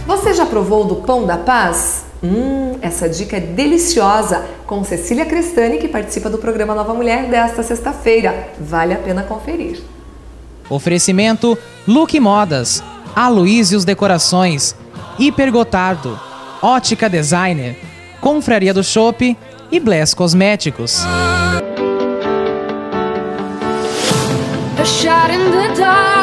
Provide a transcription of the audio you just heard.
Você já provou do Pão da Paz? Essa dica é deliciosa, com Cecília Crestani, que participa do programa Nova Mulher desta sexta-feira. Vale a pena conferir. Oferecimento Look Modas, Aloysius Decorações, Hiper Gotardo, Ótica Designer, Confraria do Chopp e Bless Cosméticos. A shot in the dark.